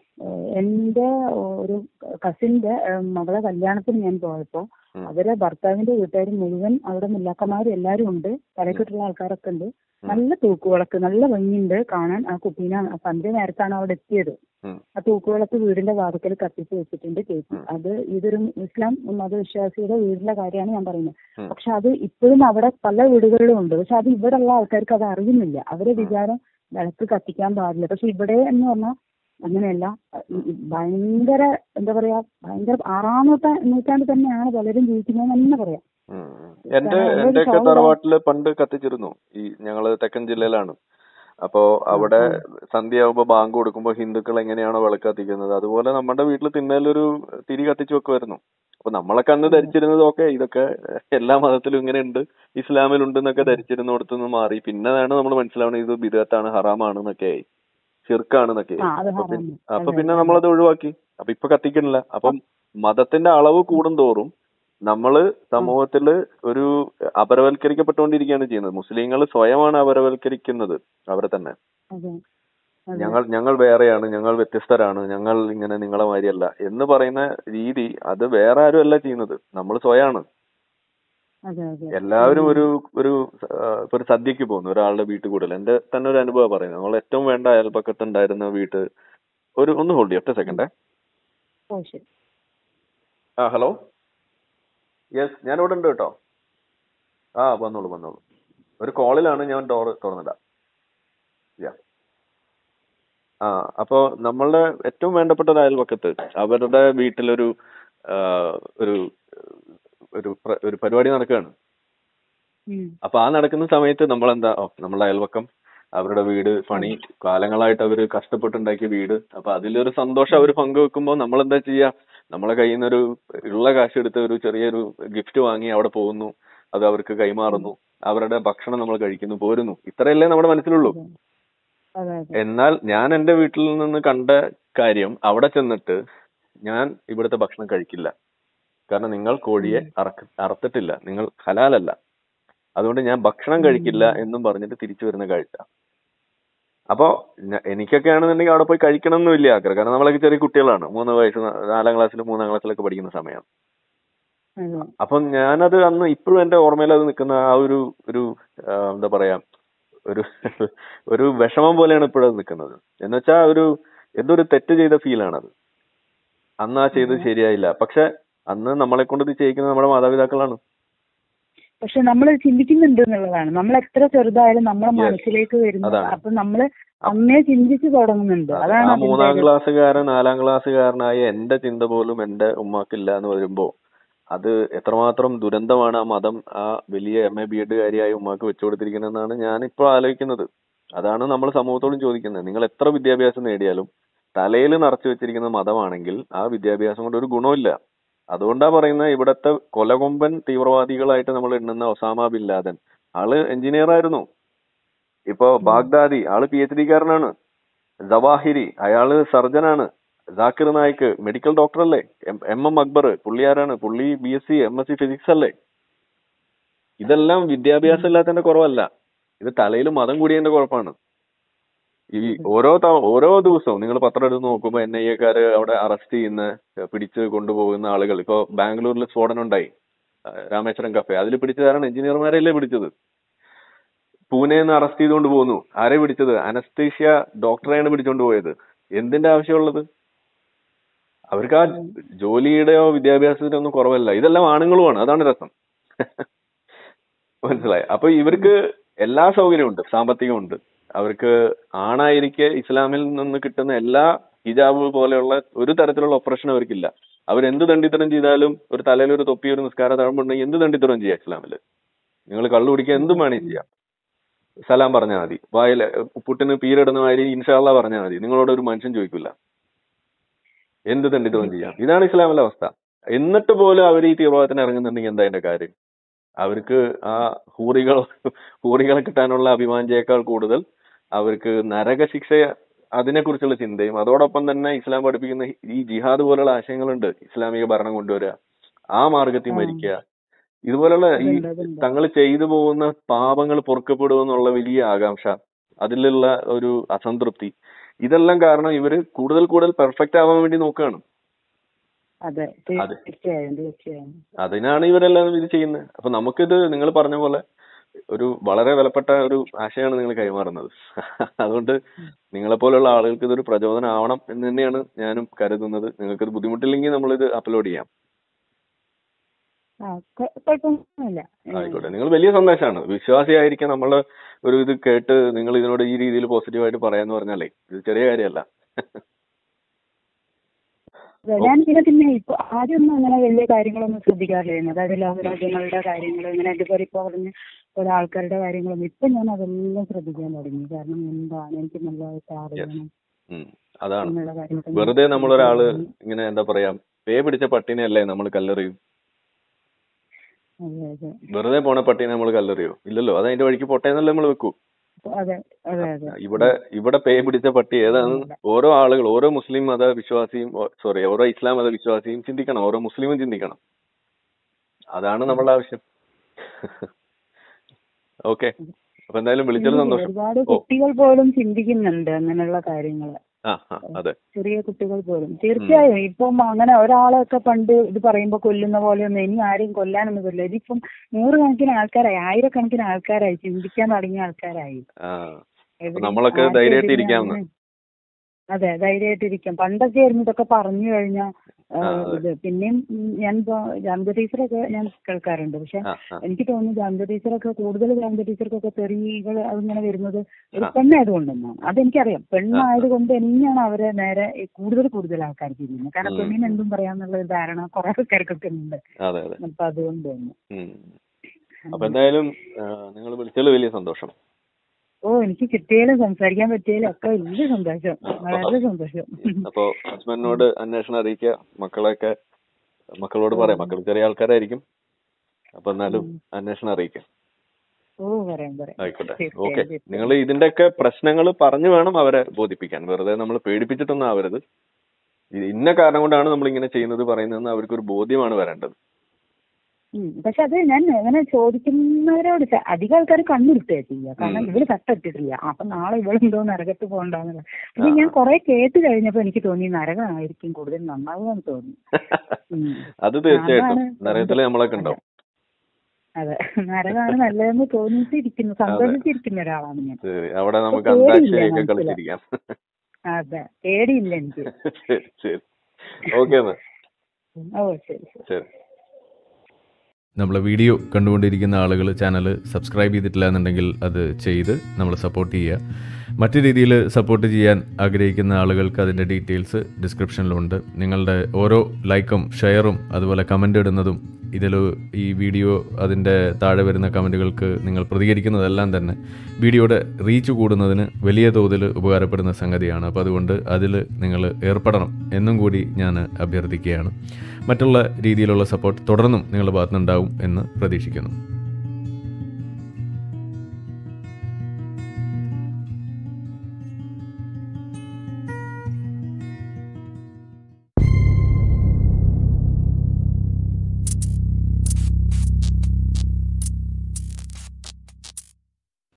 എന്റെ ഒരു കസിന്റെ മകളെ കല്യാണത്തിന് ഞാൻ പോയപ്പോ അവരെ ഭർത്താവിന്റെ വീട്ടുകാർ മുഴുവൻ അവിടെ മുല്ലാക്കന്മാരും എല്ലാരും ഉണ്ട്, തലക്കെട്ടുള്ള ആൾക്കാരൊക്കെ ഉണ്ട്. നല്ല തൂക്കുവിളക്ക്, നല്ല ഭംഗിയുണ്ട് കാണാൻ. ആ കുട്ടീനെ സന്ധ്യ നേരത്താണ് അവിടെ എത്തിയത്. ആ തൂക്കുവിളക്ക് വീടിന്റെ വാതിക്കൽ കത്തിച്ച് വെച്ചിട്ടുണ്ട് ചേച്ചി. അത് ഇതൊരു ഇസ്ലാം മതവിശ്വാസിയുടെ വീടിന്റെ കാര്യമാണ് ഞാൻ പറയുന്നത്. പക്ഷെ അത് ഇപ്പോഴും അവിടെ പല വീടുകളിലും ഉണ്ട്. പക്ഷെ അത് ഇവിടെ ഉള്ള ആൾക്കാർക്ക് അത് അറിയുന്നില്ല. അവരെ വിചാരം വിളക്ക് കത്തിക്കാൻ പാടില്ല. പക്ഷെ ഇവിടെ എന്ന് പറഞ്ഞാൽ അങ്ങനെയല്ല. ഭയങ്കര എന്താ പറയാ ഭയങ്കര ആറാം നൂറ്റാ നൂറ്റാണ്ട് തന്നെയാണ് പലരും ജീവിക്കുന്നതെന്ന് തന്നെ പറയാം. എന്റെ എന്റെയൊക്കെ തറവാട്ടില് പണ്ട് കത്തിച്ചിരുന്നു. ഈ ഞങ്ങള് തെക്കൻ ജില്ലയിലാണ്. അപ്പോ അവിടെ സന്ധ്യയാകുമ്പോ ബാങ്ക് കൊടുക്കുമ്പോ ഹിന്ദുക്കൾ എങ്ങനെയാണോ വിളക്ക് കത്തിക്കുന്നത് അതുപോലെ നമ്മുടെ വീട്ടിൽ തിന്നലൊരു തിരി കത്തിച്ചു വെക്കുമായിരുന്നു. അപ്പൊ നമ്മളൊക്കെ അന്ന് ധരിച്ചിരുന്നത് ഓക്കെ ഇതൊക്കെ എല്ലാ മതത്തിലും ഇങ്ങനെ ഉണ്ട്, ഇസ്ലാമിലുണ്ട് എന്നൊക്കെ ധരിച്ചിരുന്നിടത്തുനിന്ന് മാറി. പിന്നെയാണ് നമ്മൾ മനസ്സിലാവുന്നത് ഇത് ബിദ്അത്താണ്, ഹറാമാണ് എന്നൊക്കെ ആയി, ഷിർക്കാണെന്നൊക്കെ. അപ്പൊ പിന്നെ നമ്മളത് ഒഴിവാക്കി. അപ്പൊ ഇപ്പൊ കത്തിക്കണില്ല. അപ്പം മതത്തിന്റെ അളവ് കൂടുന്തോറും നമ്മള് സമൂഹത്തില് ഒരു അപരവൽക്കരിക്കപ്പെട്ടുകൊണ്ടിരിക്കുകയാണ് ചെയ്യുന്നത്. മുസ്ലിങ്ങൾ സ്വയമാണ് അപരവൽക്കരിക്കുന്നത് അവരെ തന്നെ. ഞങ്ങൾ ഞങ്ങൾ വേറെയാണ്, ഞങ്ങൾ വ്യത്യസ്തരാണ്, ഞങ്ങൾ ഇങ്ങനെ നിങ്ങളെ മാതിരിയല്ല എന്ന് പറയുന്ന രീതി അത് വേറെ ആരും അല്ല ചെയ്യുന്നത്, നമ്മൾ സ്വയമാണ്. എല്ലാവരും ഒരു ഒരു ഇപ്പൊ ഒരു സദ്യക്ക് പോകുന്നു ഒരാളുടെ വീട്ടിൽ കൂടുതൽ. എന്റെ തന്നെ ഒരു അനുഭവം പറയുന്നത്. നമ്മൾ ഏറ്റവും വേണ്ട അയൽപക്കത്ത് ഉണ്ടായിരുന്ന വീട്ട് ഒരു ഒന്ന് ഹോൾഡ് ചെയ്യും ഒറ്റ സെക്കൻഡേ. ആ ഹലോ, യെസ് ഞാനിവിടെ ഉണ്ട് കേട്ടോ. ആ വന്നോളൂ വന്നോളൂ. ഒരു കോളിലാണ്, ഞാൻ ഡോർ തുറന്നിടാം. ആ അപ്പോ നമ്മളുടെ ഏറ്റവും വേണ്ടപ്പെട്ട ഒരു അയൽപക്കത്ത് അവരുടെ വീട്ടിലൊരു ഒരു ഒരു ഒരു പരിപാടി നടക്കുകയാണ്. അപ്പൊ ആ നടക്കുന്ന സമയത്ത് നമ്മളെന്താ ഓ നമ്മളുടെ അയൽപക്കം അവരുടെ വീട് പണി കാലങ്ങളായിട്ട് അവര് കഷ്ടപ്പെട്ടുണ്ടാക്കിയ വീട്, അപ്പൊ അതിലൊരു സന്തോഷം അവർ പങ്കുവെക്കുമ്പോൾ നമ്മളെന്താ ചെയ്യാ, നമ്മളെ കയ്യിൽ നിന്നൊരു ഉള്ള കാശ് എടുത്ത് ഒരു ചെറിയൊരു ഗിഫ്റ്റ് വാങ്ങി അവിടെ പോകുന്നു, അത് അവർക്ക് കൈമാറുന്നു, അവരുടെ ഭക്ഷണം നമ്മൾ കഴിക്കുന്നു, പോരുന്നു. ഇത്രയല്ലേ നമ്മുടെ മനസ്സിലുള്ളൂ. എന്നാൽ ഞാൻ എന്റെ വീട്ടിൽ നിന്ന് കണ്ട കാര്യം, അവിടെ ചെന്നിട്ട് ഞാൻ ഇവിടുത്തെ ഭക്ഷണം കഴിക്കില്ല, കാരണം നിങ്ങൾ കോഴിയെ അറക്ക അറുത്തിട്ടില്ല, നിങ്ങൾ ഹലാലല്ല, അതുകൊണ്ട് ഞാൻ ഭക്ഷണം കഴിക്കില്ല എന്നും പറഞ്ഞിട്ട് തിരിച്ചു വരുന്ന കാഴ്ച. അപ്പോ എനിക്കൊക്കെ ആണെന്നുണ്ടെങ്കിൽ അവിടെ പോയി കഴിക്കണം എന്നും വലിയ ആഗ്രഹം, കാരണം നമ്മളൊക്കെ ചെറിയ കുട്ടികളാണ്, മൂന്ന് വയസ്സ് നാലാം ക്ലാസ്സിലും മൂന്നാം ക്ലാസ്സിലൊക്കെ പഠിക്കുന്ന സമയം. അപ്പം ഞാനത് അന്ന് ഇപ്പോഴും എന്റെ ഓർമ്മയിൽ അത് നിൽക്കുന്ന ആ ഒരു ഒരു എന്താ പറയാ ഒരു ഒരു വിഷമം പോലെയാണ് ഇപ്പോഴത് നിൽക്കുന്നത്. എന്നുവെച്ചാ ഒരു എന്തൊരു തെറ്റ് ചെയ്ത ഫീലാണത്. അന്ന് ആ ചെയ്തത് ശരിയായില്ല, പക്ഷെ അന്ന് നമ്മളെ കൊണ്ട് ഇത് ചെയ്യിക്കുന്നത് നമ്മുടെ മാതാപിതാക്കളാണ്. പക്ഷെ നമ്മൾ ചിന്തിക്കുന്നുണ്ട് എന്നുള്ളതാണ്. നമ്മൾ എത്ര ചെറുതായാലും നമ്മളെ മനസ്സിലേക്ക് വരുന്നത്. അപ്പൊ നമ്മള് അന്നേ ചിന്തിച്ചു തുടങ്ങുന്നുണ്ട്. അതാണ് ആ മൂന്നാം ക്ലാസ്സുകാരൻ നാലാം ക്ലാസ്സുകാരനായ എന്റെ ചിന്ത പോലും എന്റെ ഉമ്മാക്കില്ല എന്ന് വരുമ്പോ അത് എത്രമാത്രം ദുരന്തമാണ് ആ മതം ആ വലിയ എം എ ബി എഡ് കാരിയായ ഉമ്മാക്ക് വെച്ചു കൊടുത്തിരിക്കുന്നതെന്നാണ് ഞാൻ ഇപ്പോൾ ആലോചിക്കുന്നത്. അതാണ് നമ്മൾ സമൂഹത്തോടും ചോദിക്കുന്നത്. നിങ്ങൾ എത്ര വിദ്യാഭ്യാസം നേടിയാലും തലയിൽ നിറച്ചു വെച്ചിരിക്കുന്ന മതമാണെങ്കിൽ ആ വിദ്യാഭ്യാസം കൊണ്ട് ഒരു ഗുണമില്ല. അതുകൊണ്ടാ പറയുന്നത്, ഇവിടത്തെ കൊലകൊമ്പൻ തീവ്രവാദികളായിട്ട് നമ്മൾ എണ്ണുന്ന ഒസാമ ബിൻ ലാദൻ, ആള് എഞ്ചിനീയർ ആയിരുന്നു. ഇപ്പൊ ബാഗ്ദാദി, ആള് പി എച്ച് ഡിക്കാരനാണ്. ജവാഹിരി, അയാള് സർജനാണ്. ജാക്കിർ നായിക്ക് മെഡിക്കൽ ഡോക്ടർ അല്ലേ. എം എം അക്ബർ പുള്ളി ആരാണ്? പുള്ളി B S C M S C physics അല്ലേ. ഇതെല്ലാം വിദ്യാഭ്യാസം ഇല്ലാത്തതിന്റെ കുറവല്ല, ഇത് തലയിൽ മതം കൂടിയതിന്റെ കുഴപ്പമാണ്. ഈ ഓരോ ഓരോ ദിവസവും നിങ്ങൾ പത്രം എടുത്ത് നോക്കുമ്പോൾ എൻ ഐ എക്കാര് അവിടെ അറസ്റ്റ് ചെയ്യുന്ന, പിടിച്ച് കൊണ്ടുപോകുന്ന ആളുകൾ. ഇപ്പൊ ബാംഗ്ലൂരിൽ സ്ഫോടനം ഉണ്ടായി, രാമേശ്വരം കഫേ, അതിൽ പിടിച്ചതാരാണ്? എഞ്ചിനീയർമാരല്ലേ പിടിച്ചത്. പൂനെന്ന് അറസ്റ്റ് ചെയ്തുകൊണ്ട് പോകുന്നു, ആരെ പിടിച്ചത്? അനസ്തീഷ്യ ഡോക്ടറെയാണ് പിടിച്ചോണ്ട് പോയത്. എന്തിന്റെ ആവശ്യമുള്ളത്? അവർക്ക് ആ ജോലിയുടെയോ വിദ്യാഭ്യാസത്തിനോ ഒന്നും കുറവല്ല. ഇതെല്ലാം ആണുങ്ങളുമാണ്, അതാണ് രസം. മനസ്സിലായി? അപ്പൊ ഇവർക്ക് എല്ലാ സൗകര്യമുണ്ട്, സാമ്പത്തികമുണ്ട്. അവർക്ക് ആണായിരിക്കെ ഇസ്ലാമിൽ നിന്ന് കിട്ടുന്ന എല്ലാ ഹിജാബ് പോലെയുള്ള ഒരു തരത്തിലുള്ള ഓപ്പറേഷൻ അവർക്കില്ല. അവരെന്ത് ദണ്ഡിത്തരം ചെയ്താലും, ഒരു തലയിൽ ഒരു തൊപ്പി ഒരു നിസ്കാര തഴമ്പുണ്ടെങ്കിൽ എന്ത് ദണ്ഡിത്തരം ചെയ്യാം ഇസ്ലാമില്. നിങ്ങൾ കള്ളു കുടിക്കുക എന്തും വേണേ ചെയ്യാം, സലാം പറഞ്ഞാൽ മതി. വായില് പുട്ടിന് പീരിടുന്ന മാതിരി ഇൻഷാ അല്ലാഹ് പറഞ്ഞാൽ മതി, നിങ്ങളോട് ഒരു മനുഷ്യൻ ചോദിക്കില്ല. എന്ത് ദണ്ഡിത്തരം ചെയ്യാം. ഇതാണ് ഇസ്ലാമിലെ അവസ്ഥ. എന്നിട്ട് പോലും അവർ ഈ തീവ്രവാദത്തിന് ഇറങ്ങുന്നുണ്ടെങ്കിൽ എന്താ അതിന്റെ കാര്യം? അവർക്ക് ആ ഹൂറികൾ ഹൂറികളെ കിട്ടാനുള്ള അഭിമാനത്തേക്കാൾ കൂടുതൽ അവർക്ക് നരകശിക്ഷ, അതിനെക്കുറിച്ചുള്ള ചിന്തയും, അതോടൊപ്പം തന്നെ ഇസ്ലാം പഠിപ്പിക്കുന്ന ഈ ജിഹാദ് പോലുള്ള ആശയങ്ങളുണ്ട്. ഇസ്ലാമിക ഭരണം കൊണ്ടുവരിക, ആ മാർഗത്തിൽ മരിക്കുക, ഇതുപോലുള്ള ഈ തങ്ങൾ ചെയ്തു പോകുന്ന പാപങ്ങൾ പൊറുക്കപ്പെടുമെന്നുള്ള വലിയ ആകാംക്ഷ, അതിലുള്ള ഒരു അസംതൃപ്തി, ഇതെല്ലാം കാരണം ഇവര് കൂടുതൽ കൂടുതൽ പെർഫെക്റ്റ് ആവാൻ വേണ്ടി നോക്കുകയാണ്. അതിനാണ് ഇവരെല്ലാം ഇത് ചെയ്യുന്നത്. അപ്പൊ നമുക്കിത് നിങ്ങൾ പറഞ്ഞ പോലെ ഒരു വളരെ വിലപ്പെട്ട ഒരു ആശയമാണ് നിങ്ങൾ കൈമാറുന്നത്. അതുകൊണ്ട് നിങ്ങളെപ്പോലുള്ള ആളുകൾക്ക് ഇതൊരു പ്രചോദനം ആവണം എന്ന് തന്നെയാണ് ഞാനും കരുതുന്നത്. നിങ്ങൾക്കിത് ബുദ്ധിമുട്ടില്ലെങ്കിൽ നമ്മളിത് അപ്ലോഡ് ചെയ്യാം. ആയിക്കോട്ടെ. നിങ്ങൾ വലിയ സന്ദേശമാണ്. വിശ്വാസിയായിരിക്കാൻ നമ്മള് ഒരു ഇത് കേട്ട് നിങ്ങൾ ഇതിനോട് ഈ രീതിയിൽ പോസിറ്റീവായിട്ട് പറയാന്ന് പറഞ്ഞാലേ ഇത് ചെറിയ കാര്യമല്ല. ഞാൻ പിന്നെ പിന്നെ ഇപ്പൊ ആദ്യമൊന്നും അങ്ങനെ വലിയ കാര്യങ്ങളൊന്നും ശ്രദ്ധിക്കാറില്ലായിരുന്നു. അതായത് ലോകരാജ്യങ്ങളുടെ കാര്യങ്ങൾ, ഇങ്ങനെ ഇതുപോലെ ഇപ്പൊ പറഞ്ഞ ഓരോ ആൾക്കാരുടെ കാര്യങ്ങളൊന്നും ഇപ്പൊ ഞാൻ അതെല്ലാം ശ്രദ്ധിക്കാൻ തുടങ്ങി. കാരണം എന്താണ് എനിക്ക് നല്ലതായിട്ട് അറിയണം. അതാണ് വെറുതെ നമ്മളൊരാള് ഇങ്ങനെ എന്താ പറയാ പേ പിടിച്ച പട്ടിനെയല്ലേ നമ്മൾ കല്ലെറിയും. വെറുതെ പോണ പട്ടീനെ നമ്മൾ കല്ലെറിയോ? ഇല്ലല്ലോ. അത് അതിന്റെ വഴിക്ക് പൊട്ടേന്നല്ലേ നമ്മൾ വെക്കൂ. ഇവിടെ ഇവിടെ പേ പിടിച്ച പട്ടി ഏതാണ്? ഓരോ ആളുകൾ, ഓരോ മുസ്ലിം മത വിശ്വാസിയും സോറി ഓരോ ഇസ്ലാം മത വിശ്വാസിയും ചിന്തിക്കണം, ഓരോ മുസ്ലിമും ചിന്തിക്കണം. അതാണ് നമ്മളുടെ ആവശ്യം. ഓക്കെ, അപ്പൊ എന്തായാലും വിളിച്ചത് സന്തോഷം. ഒരുപാട് കുട്ടികൾ പോലും ചിന്തിക്കുന്നുണ്ട് അങ്ങനെയുള്ള കാര്യങ്ങള്. ചെറിയ കുട്ടികൾ പോലും തീർച്ചയായും ഇപ്പം അങ്ങനെ ഒരാളൊക്കെ പണ്ട് ഇത് പറയുമ്പോ കൊല്ലുന്ന പോലെയൊന്നും ഇനി ആരെയും കൊല്ലാനൊന്നും പറ്റില്ല. ഇതിപ്പം നൂറുകണക്കിന് ആൾക്കാരായി, ആയിരക്കണക്കിന് ആൾക്കാരായി, ചിന്തിക്കാൻ തുടങ്ങിയ ആൾക്കാരായി. നമ്മളൊക്കെ ധൈര്യമായിട്ടിരിക്കാം. അതെ, ധൈര്യമായിട്ടിരിക്കാം. പണ്ടൊക്കെ ആയിരുന്നു ഇതൊക്കെ പറഞ്ഞു കഴിഞ്ഞാൽ ഇത്. പിന്നെയും ഞാൻ ഇപ്പൊ ജാമിദ ടീച്ചറൊക്കെ ഞാൻ കേൾക്കാറുണ്ട്. പക്ഷെ എനിക്ക് തോന്നുന്നു ജാമിദ ടീച്ചറൊക്കെ കൂടുതൽ ജാമിദ ടീച്ചർക്കൊക്കെ തെറികൾ അതിങ്ങനെ വരുന്നത് ഒരു പെണ്ണായതുകൊണ്ടെന്നാണ്. അതെനിക്കറിയാം. പെണ്ണായതുകൊണ്ട് തന്നെയാണ് അവരെ നേരെ കൂടുതൽ കൂടുതൽ ആൾക്കാർ ചെയ്യുന്നത്. കാരണം പെണ്ണിന് എന്തും പറയാന്നുള്ള ഒരു ധാരണ കുറെ ആൾക്കാർക്കൊക്കെ ഉണ്ട്. അപ്പൊ അതുകൊണ്ട് തന്നെ അപ്പൊ എന്തായാലും നിങ്ങൾ വിളിച്ചതിൽ വലിയ സന്തോഷം. ഓ എനിക്ക് കിട്ടിയാലും സംസാരിക്കാൻ പറ്റിയാലും ഒക്കെ വലിയ സന്തോഷം, വളരെ സന്തോഷം. അപ്പൊ ഹസ്ബൻഡിനോട് അന്വേഷണം അറിയിക്കുക, മക്കളൊക്കെ മക്കളോട് പറയാം, മക്കൾ ചെറിയ ആൾക്കാരായിരിക്കും, അപ്പൊ എന്നാലും അന്വേഷണം അറിയിക്കാം. ഓ പറയാം പറയാം. ആയിക്കോട്ടെ, ഓക്കെ. നിങ്ങൾ ഇതിന്റെയൊക്കെ പ്രശ്നങ്ങൾ പറഞ്ഞു വേണം അവരെ ബോധിപ്പിക്കാൻ, വെറുതെ നമ്മൾ പേടിപ്പിച്ചിട്ടൊന്നും ആവരുത്. ഇന്ന കാരണം കൊണ്ടാണ് നമ്മൾ ഇങ്ങനെ ചെയ്യുന്നത് പറയുന്നതെന്ന് അവർക്കൊരു ബോധ്യമാണ് വരേണ്ടത്. പക്ഷെ അത് ഞാൻ അങ്ങനെ ചോദിക്കുന്നവരോട് അധികം ആൾക്കാർ കണ്ണെടുത്തേ ചെയ്യുക, കാരണം ഇവര് തട്ടിട്ടില്ല, അപ്പൊ നാളെ ഇവളെന്തോ നരകത്ത് പോകണ്ടെന്നുള്ള. പക്ഷെ ഞാൻ കുറെ കേട്ട് കഴിഞ്ഞപ്പോ എനിക്ക് തോന്നി നരകമായിരിക്കും കൂടുതൽ നന്നാവുമെന്ന് തോന്നി. അത് തീർച്ചയായിട്ടും നരകത്തില് നമ്മളൊക്കെ ഉണ്ടാവും. അതെ, നരകമാണ് നല്ലതെന്ന് തോന്നിയിട്ടിരിക്കുന്നു, സന്തോഷിച്ചിരിക്കുന്ന ഒരാളാണ് ഞാൻ. അവിടെ നമുക്ക് അന്താക്ഷരിയൊക്കെ കളിച്ചിരിക്കാം. അതെ, പേടിയില്ല എനിക്ക്. ശരി, ഓക്കെ. ഓ ശരി ശരി. നമ്മളെ വീഡിയോ കണ്ടുകൊണ്ടിരിക്കുന്ന ആളുകൾ ചാനൽ സബ്സ്ക്രൈബ് ചെയ്തിട്ടില്ല എന്നുണ്ടെങ്കിൽ അത് ചെയ്ത് നമ്മളെ സപ്പോർട്ട് ചെയ്യുക. മറ്റു രീതിയിൽ സപ്പോർട്ട് ചെയ്യാൻ ആഗ്രഹിക്കുന്ന ആളുകൾക്ക് അതിൻ്റെ ഡീറ്റെയിൽസ് ഡിസ്ക്രിപ്ഷനിലുണ്ട്. നിങ്ങളുടെ ഓരോ ലൈക്കും ഷെയറും അതുപോലെ കമൻ്റ് ഇടുന്നതും ഇതിൽ ഈ വീഡിയോ അതിൻ്റെ താഴെ വരുന്ന കമൻറ്റുകൾക്ക് നിങ്ങൾ പ്രതികരിക്കുന്നതെല്ലാം തന്നെ വീഡിയോയുടെ റീച്ച് കൂടുന്നതിന് വലിയ തോതിൽ ഉപകാരപ്പെടുന്ന സംഗതിയാണ്. അപ്പോൾ അതുകൊണ്ട് അതിൽ നിങ്ങൾ ഏർപ്പെടണം എന്നും കൂടി ഞാൻ അഭ്യർത്ഥിക്കുകയാണ്. മറ്റുള്ള രീതിയിലുള്ള സപ്പോർട്ട് തുടർന്നും നിങ്ങളുടെ ഭാഗത്തുനിന്നുണ്ടാവും എന്ന് പ്രതീക്ഷിക്കുന്നു.